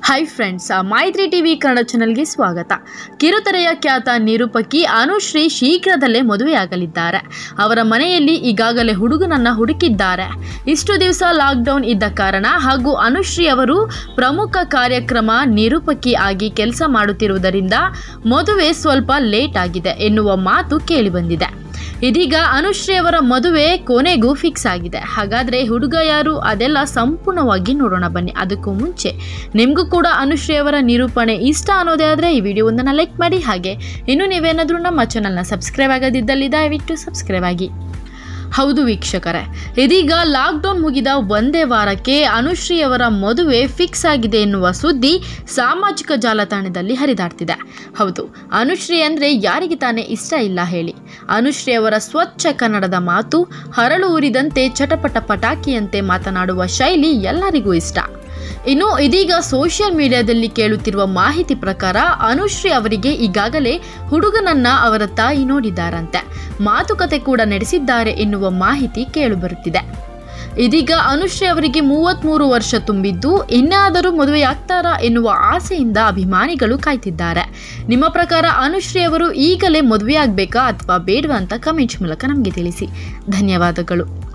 हाय friends, Maitri TV Kannada ಚಾನೆಲ್ಗೆ ಸ್ವಾಗತ. ಕಿರುತೆರೆಯ ಖ್ಯಾತ ನಿರೂಪಕಿ ಅನುಶ್ರೀ ಶೀಘ್ರದಲ್ಲೇ ಮದುವೆಯಾಗಲಿದ್ದಾರೆ. ಅವರ ಮನೆಯಲ್ಲಿ ಈಗಾಗಲೇ ಹುಡುಗನನ್ನ ಹುಡುಕಿದ್ದಾರೆ. ಇಷ್ಟು ದಿವಸ ಲಾಕ್ಡೌನ್ ಇದ್ದ ಕಾರಣ ಹಾಗೂ ಅನುಶ್ರೀ ಅವರು ಪ್ರಮುಖ ಕಾರ್ಯಕ್ರಮ ನಿರೂಪಕಿ ಆಗಿ ಕೆಲಸ ಮಾಡುತ್ತಿರುವುದರಿಂದ ಮದುವೆ ಸ್ವಲ್ಪ ಲೇಟ್ ಆಗಿದೆ ಎನ್ನುವ ಮಾತು ಕೇಳಿಬಂದಿದೆ. ಇದೀಗ ಅನುಶ್ರೀ ಅವರ ಮದುವೆ ಕೊನೆಗೂ ಫಿಕ್ಸ್ ಆಗಿದೆ. ಹಾಗಾದರೆ ಹುಡುಗ ಯಾರು ಅದೆಲ್ಲ ಸಂಪೂರ್ಣವಾಗಿ ನೋಡೋಣ ಬನ್ನಿ. ಅದಕ್ಕೂ ಮುಂಚೆ ನಿಮಗೂ ಕೂಡ ಅನುಶ್ರೀ ಅವರ ನಿರೂಪಣೆ ಇಷ್ಟ ಅನ್ನೋದೇ ಆದರೆ ಈ ವಿಡಿಯೋವೊಂದನ್ನು ಲೈಕ್ ಮಾಡಿ. ಹಾಗೆ ಇನ್ನು ನೀವೇನಾದರೂ ನಮ್ಮ ಚಾನಲ್ನ ಸಬ್ಸ್ಕ್ರೈಬ್ ಆಗದಿದ್ದಲ್ಲಿ ದಯವಿಟ್ಟು ಸಬ್ಸ್ಕ್ರೈಬ್ ಆಗಿ. ಹೌದು ವೀಕ್ಷಕರೇ, ಇದೀಗ ಲಾಕ್ಡೌನ್ ಮುಗಿದ ಒಂದೇ ವಾರಕ್ಕೆ ಅನುಶ್ರೀ ಅವರ ಮದುವೆ ಫಿಕ್ಸ್ ಆಗಿದೆ ಎನ್ನುವ ಸುದ್ದಿ ಸಾಮಾಜಿಕ ಜಾಲತಾಣದಲ್ಲಿ ಹರಿದಾಡ್ತಿದೆ. ಹೌದು, ಅನುಶ್ರೀ ಅಂದರೆ ಯಾರಿಗೆ ತಾನೇ ಇಷ್ಟ ಇಲ್ಲ ಹೇಳಿ. ಅನುಶ್ರೀ ಅವರ ಸ್ವಚ್ಛ ಕನ್ನಡದ ಮಾತು, ಹರಳು ಉರಿದಂತೆ ಚಟಪಟ ಪಟಾಕಿಯಂತೆ ಮಾತನಾಡುವ ಶೈಲಿ ಎಲ್ಲರಿಗೂ ಇಷ್ಟ. ಇನ್ನು ಇದೀಗ ಸೋಷಿಯಲ್ ಮೀಡಿಯಾದಲ್ಲಿ ಕೇಳುತ್ತಿರುವ ಮಾಹಿತಿ ಪ್ರಕಾರ ಅನುಶ್ರೀ ಅವರಿಗೆ ಈಗಾಗಲೇ ಹುಡುಗನನ್ನ ಅವರ ತಾಯಿ ನೋಡಿದ್ದಾರಂತೆ, ಮಾತುಕತೆ ಕೂಡ ನಡೆಸಿದ್ದಾರೆ ಎನ್ನುವ ಮಾಹಿತಿ ಕೇಳಿಬರುತ್ತಿದೆ. ಇದೀಗ ಅನುಶ್ರೀ ಅವರಿಗೆ 33 ವರ್ಷ ತುಂಬಿದ್ದು ಇನ್ನಾದರೂ ಮದುವೆಯಾಗ್ತಾರಾ ಎನ್ನುವ ಆಸೆಯಿಂದ ಅಭಿಮಾನಿಗಳು ಕಾಯ್ತಿದ್ದಾರೆ. ನಿಮ್ಮ ಪ್ರಕಾರ ಅನುಶ್ರೀ ಅವರು ಈಗಲೇ ಮದುವೆಯಾಗಬೇಕಾ ಅಥವಾ ಬೇಡವಾ ಅಂತ ಕಮೆಂಟ್ಸ್ ಮೂಲಕ ನಮಗೆ ತಿಳಿಸಿ. ಧನ್ಯವಾದಗಳು.